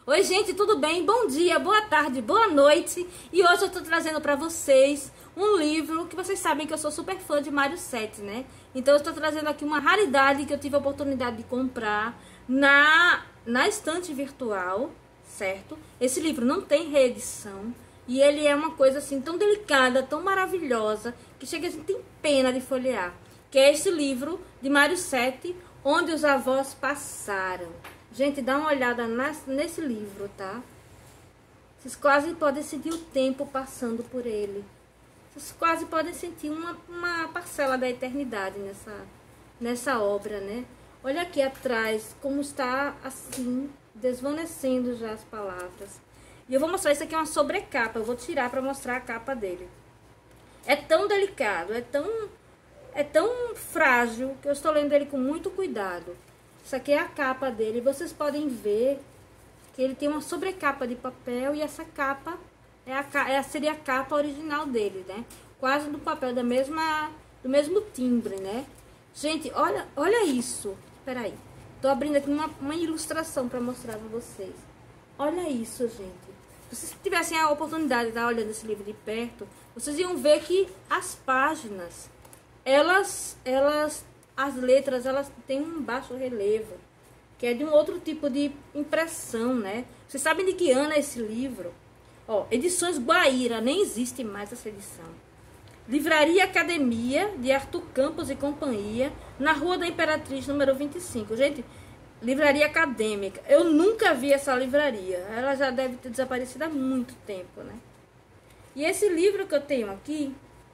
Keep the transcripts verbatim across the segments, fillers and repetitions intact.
Oi, gente, tudo bem? Bom dia, boa tarde, boa noite. E hoje eu tô trazendo pra vocês um livro que vocês sabem que eu sou super fã de Mário Sete, né? Então eu estou trazendo aqui uma raridade que eu tive a oportunidade de comprar na, na estante virtual, certo? Esse livro não tem reedição e ele é uma coisa assim tão delicada, tão maravilhosa, que chega a gente tem pena de folhear. Que é esse livro de Mário Sete, Onde os Avós Passaram. Gente, dá uma olhada nas, nesse livro, tá? Vocês quase podem sentir o tempo passando por ele. Vocês quase podem sentir uma, uma parcela da eternidade nessa, nessa obra, né? Olha aqui atrás como está assim, desvanecendo já as palavras. E eu vou mostrar, isso aqui é uma sobrecapa, eu vou tirar para mostrar a capa dele. É tão delicado, é tão, é tão frágil que eu estou lendo ele com muito cuidado. Isso aqui é a capa dele, vocês podem ver que ele tem uma sobrecapa de papel e essa capa é a, é, seria a capa original dele, né? Quase do papel da mesma, do mesmo timbre, né? Gente, olha, olha isso. Espera aí. Tô abrindo aqui uma, uma ilustração para mostrar para vocês. Olha isso, gente. Se vocês tivessem a oportunidade de estar olhando esse livro de perto, vocês iam ver que as páginas, elas, elas, as letras, elas têm um baixo relevo, que é de um outro tipo de impressão, né? Vocês sabem de que ano é esse livro? Ó, Edições Guaíra, nem existe mais essa edição. Livraria Academia, de Arthur Campos e Companhia, na Rua da Imperatriz, número vinte e cinco. Gente, livraria acadêmica. Eu nunca vi essa livraria. Ela já deve ter desaparecido há muito tempo, né? E esse livro que eu tenho aqui,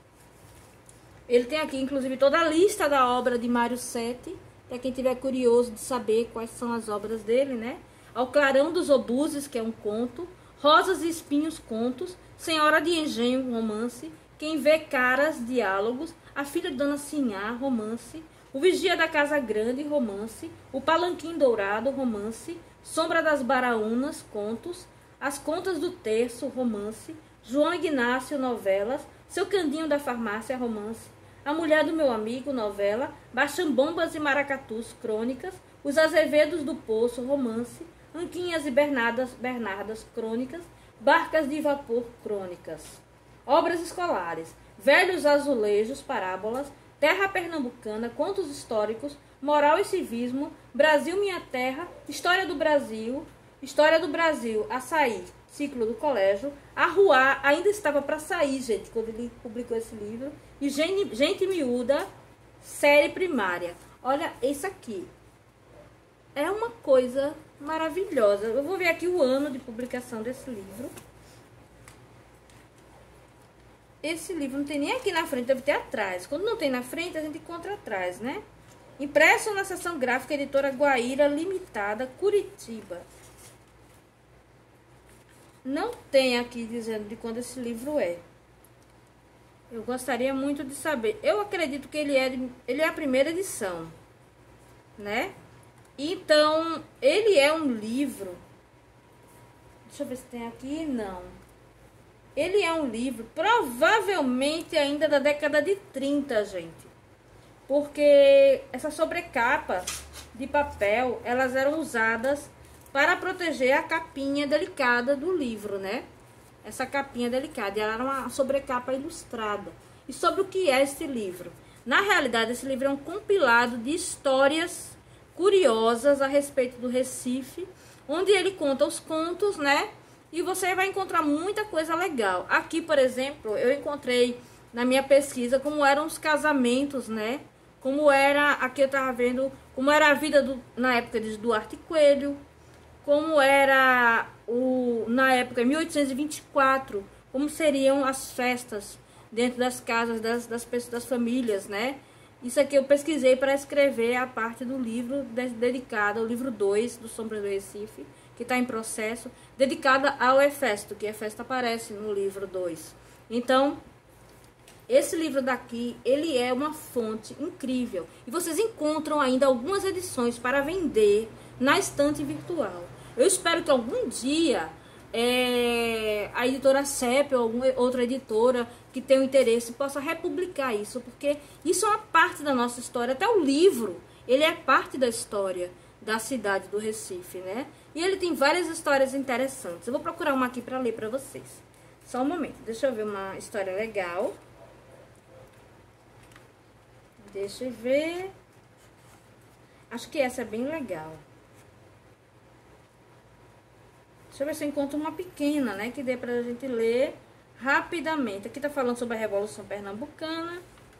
ele tem aqui, inclusive, toda a lista da obra de Mário Sete, para quem tiver curioso de saber quais são as obras dele, né? Ao Clarão dos Obuses, que é um conto. Rosas e Espinhos, contos. Senhora de Engenho, romance. Quem Vê Caras, diálogos. A Filha de Dona Sinhá, romance. O Vigia da Casa Grande, romance. O Palanquim Dourado, romance. Sombra das Baraúnas, contos. As Contas do Terço, romance. João Ignácio, novelas. Seu Candinho da Farmácia, romance. A Mulher do Meu Amigo, novela. Bachambombas e Maracatus, crônicas. Os Azevedos do Poço, romance. Anquinhas e Bernardas, Bernardas, crônicas. Barcas de Vapor, crônicas. Obras escolares. Velhos Azulejos, parábolas. Terra Pernambucana, contos históricos. Moral e civismo. Brasil, Minha Terra. História do Brasil. História do Brasil, Açaí, ciclo do colégio. Arruá, ainda estava para sair, gente, quando ele publicou esse livro. E Gente, Gente Miúda, série primária. Olha esse aqui. É uma coisa maravilhosa. Eu vou ver aqui o ano de publicação desse livro. Esse livro não tem nem aqui na frente, deve ter atrás. Quando não tem na frente, a gente encontra atrás, né? Impresso na seção gráfica, editora Guaíra Limitada, Curitiba. Não tem aqui dizendo de quando esse livro é. Eu gostaria muito de saber. Eu acredito que ele é, de, ele é a primeira edição, né? Então, ele é um livro... Deixa eu ver se tem aqui. Não. Ele é um livro, provavelmente ainda da década de trinta, gente. Porque essa sobrecapa de papel, elas eram usadas para proteger a capinha delicada do livro, né? Essa capinha delicada. E ela era uma sobrecapa ilustrada. E sobre o que é esse livro? Na realidade, esse livro é um compilado de histórias curiosas a respeito do Recife, onde ele conta os contos, né? E você vai encontrar muita coisa legal. Aqui, por exemplo, eu encontrei na minha pesquisa como eram os casamentos, né? Como era, aqui eu tava vendo, como era a vida do, na época de Duarte Coelho, como era o, na época, mil oitocentos e vinte e quatro, como seriam as festas dentro das casas das, das pessoas, das famílias, né? Isso aqui eu pesquisei para escrever a parte do livro de, dedicada ao livro dois do Sombra do Recife, que está em processo, dedicada ao Hefesto, que Hefesto aparece no livro dois. Então, esse livro daqui, ele é uma fonte incrível. E vocês encontram ainda algumas edições para vender na estante virtual. Eu espero que algum dia é, a editora C E P ou alguma outra editora que tenha um interesse possa republicar isso, porque isso é uma parte da nossa história. Até o livro, ele é parte da história da cidade do Recife, né? E ele tem várias histórias interessantes. Eu vou procurar uma aqui para ler para vocês. Só um momento, deixa eu ver uma história legal. Deixa eu ver. Acho que essa é bem legal. Deixa eu ver se eu encontro uma pequena, né? Que dê pra gente ler rapidamente. Aqui tá falando sobre a Revolução Pernambucana,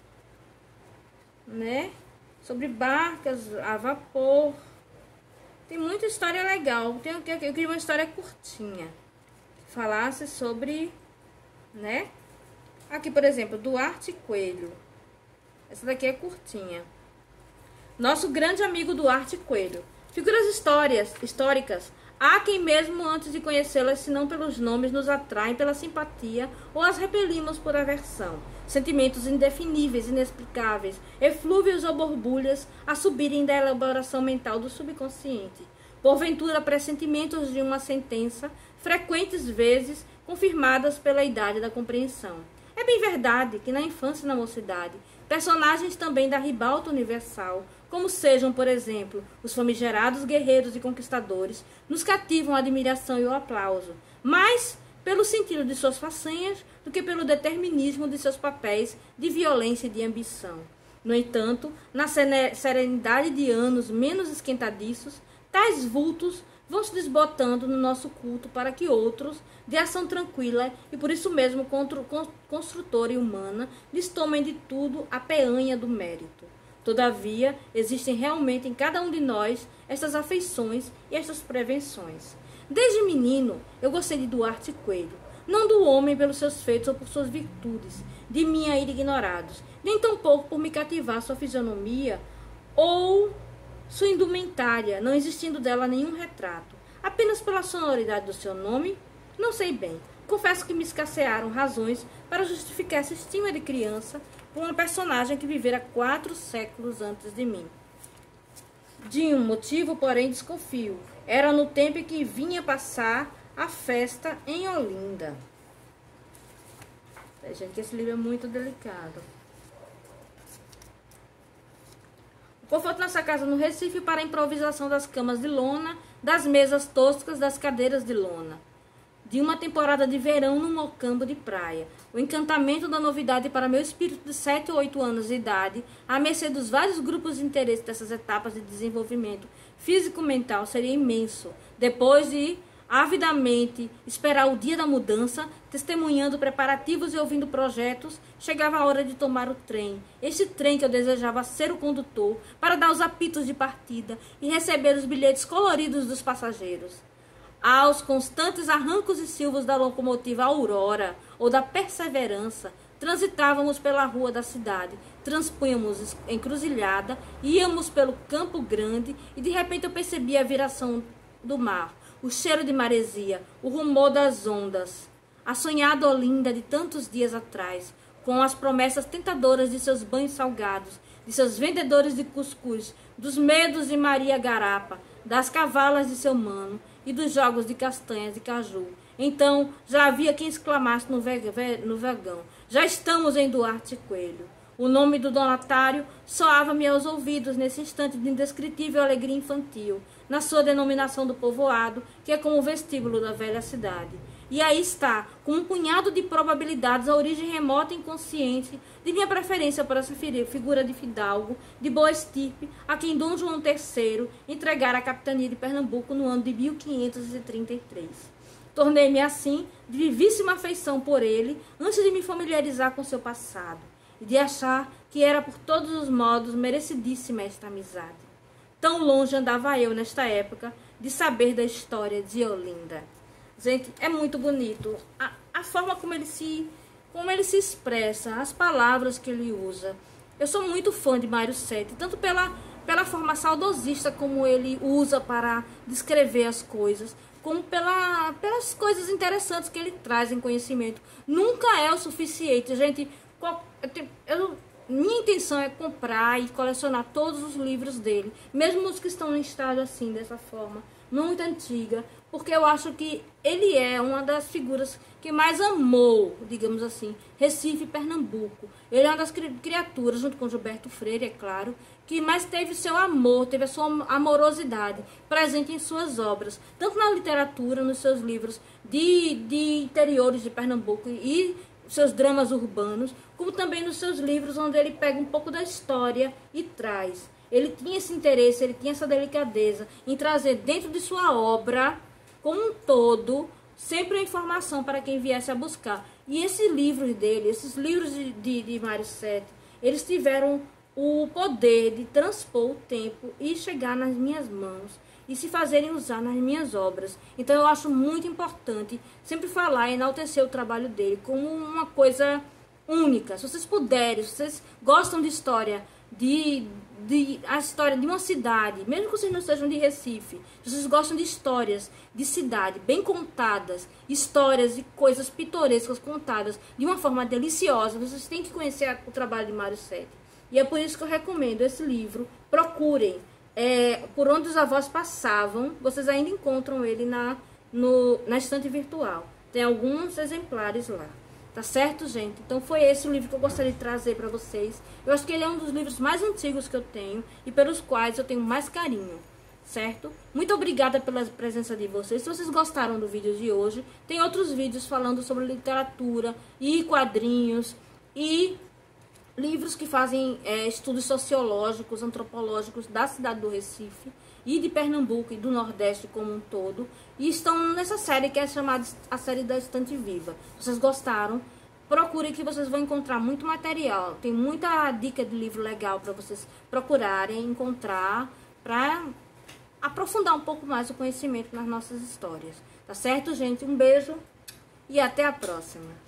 né? Sobre barcas a vapor. Tem muita história legal. Tem, eu queria uma história curtinha. Que falasse sobre, né? Aqui, por exemplo, Duarte Coelho. Essa daqui é curtinha. Nosso grande amigo Duarte Coelho. Figuras histórias, históricas. Há quem mesmo antes de conhecê-las, se não pelos nomes, nos atraem pela simpatia ou as repelimos por aversão. Sentimentos indefiníveis, inexplicáveis, eflúvios ou borbulhas a subirem da elaboração mental do subconsciente. Porventura, pressentimentos de uma sentença, frequentes vezes confirmadas pela idade da compreensão. É bem verdade que na infância e na mocidade, personagens também da ribalta universal, como sejam, por exemplo, os famigerados guerreiros e conquistadores, nos cativam a admiração e o aplauso, mais pelo sentido de suas façanhas do que pelo determinismo de seus papéis de violência e de ambição. No entanto, na serenidade de anos menos esquentadiços, tais vultos vão se desbotando no nosso culto para que outros, de ação tranquila e por isso mesmo construtora e humana, lhes tomem de tudo a peanha do mérito. Todavia, existem realmente em cada um de nós estas afeições e estas prevenções. Desde menino, eu gostei de Duarte Coelho, não do homem pelos seus feitos ou por suas virtudes, de mim ainda ignorados, nem tampouco por me cativar sua fisionomia ou sua indumentária, não existindo dela nenhum retrato, apenas pela sonoridade do seu nome, não sei bem. Confesso que me escassearam razões para justificar essa estima de criança por uma personagem que vivera quatro séculos antes de mim. De um motivo, porém, desconfio. Era no tempo em que vinha passar a festa em Olinda. É, gente, esse livro é muito delicado. O conforto nessa casa no Recife para a improvisação das camas de lona, das mesas toscas, das cadeiras de lona. De uma temporada de verão num mocambo de praia. O encantamento da novidade para meu espírito de sete ou oito anos de idade, à mercê dos vários grupos de interesse dessas etapas de desenvolvimento físico-mental, seria imenso. Depois de avidamente esperar o dia da mudança, testemunhando preparativos e ouvindo projetos, chegava a hora de tomar o trem. Este trem que eu desejava ser o condutor, para dar os apitos de partida e receber os bilhetes coloridos dos passageiros. Aos constantes arrancos e silvos da locomotiva Aurora ou da Perseverança, transitávamos pela rua da cidade, transpunhamos encruzilhada, íamos pelo Campo Grande e de repente eu percebi a viração do mar, o cheiro de maresia, o rumor das ondas, a sonhada Olinda de tantos dias atrás, com as promessas tentadoras de seus banhos salgados, de seus vendedores de cuscuz, dos medos de Maria Garapa, das cavalas de seu mano, e dos jogos de castanhas e caju. Então, já havia quem exclamasse no, ve no vagão, já estamos em Duarte Coelho. O nome do donatário soava-me aos ouvidos nesse instante de indescritível alegria infantil, na sua denominação do povoado, que é como o vestíbulo da velha cidade. E aí está, com um punhado de probabilidades, a origem remota e inconsciente de minha preferência por essa figura de fidalgo, de boa estirpe, a quem Dom João terceiro entregara a capitania de Pernambuco no ano de mil quinhentos e trinta e três. Tornei-me, assim, de vivíssima afeição por ele, antes de me familiarizar com seu passado, e de achar que era por todos os modos merecidíssima esta amizade. Tão longe andava eu, nesta época, de saber da história de Olinda. Gente, é muito bonito a, a forma como ele, se, como ele se expressa, as palavras que ele usa. Eu sou muito fã de Mário Sete, tanto pela, pela forma saudosista como ele usa para descrever as coisas, como pela, pelas coisas interessantes que ele traz em conhecimento. Nunca é o suficiente, gente. Eu, eu, minha intenção é comprar e colecionar todos os livros dele, mesmo os que estão em estado assim, dessa forma, muito antiga, porque eu acho que ele é uma das figuras que mais amou, digamos assim, Recife e Pernambuco. Ele é uma das criaturas, junto com Gilberto Freire, é claro, que mais teve seu amor, teve a sua amorosidade presente em suas obras, tanto na literatura, nos seus livros de, de interiores de Pernambuco e seus dramas urbanos, como também nos seus livros onde ele pega um pouco da história e traz. Ele tinha esse interesse, ele tinha essa delicadeza em trazer dentro de sua obra, como um todo, sempre a informação para quem viesse a buscar. E esse livro dele, esses livros de, de, de Mário Sete, eles tiveram o poder de transpor o tempo e chegar nas minhas mãos e se fazerem usar nas minhas obras. Então eu acho muito importante sempre falar e enaltecer o trabalho dele como uma coisa única. Se vocês puderem, se vocês gostam de história, de, de a história de uma cidade, mesmo que vocês não sejam de Recife, se vocês gostam de histórias de cidade bem contadas, histórias e coisas pitorescas contadas de uma forma deliciosa, vocês têm que conhecer o trabalho de Mário Sete. E é por isso que eu recomendo esse livro. Procurem. É, por onde os avós passavam, vocês ainda encontram ele na, no, na estante virtual. Tem alguns exemplares lá. Tá certo, gente? Então foi esse o livro que eu gostaria de trazer para vocês. Eu acho que ele é um dos livros mais antigos que eu tenho e pelos quais eu tenho mais carinho. Certo? Muito obrigada pela presença de vocês. Se vocês gostaram do vídeo de hoje, tem outros vídeos falando sobre literatura e quadrinhos e livros que fazem é, estudos sociológicos, antropológicos da cidade do Recife e de Pernambuco e do Nordeste como um todo. E estão nessa série que é chamada a série da Estante Viva. Se vocês gostaram, procurem que vocês vão encontrar muito material. Tem muita dica de livro legal para vocês procurarem, encontrar, para aprofundar um pouco mais o conhecimento nas nossas histórias. Tá certo, gente? Um beijo e até a próxima.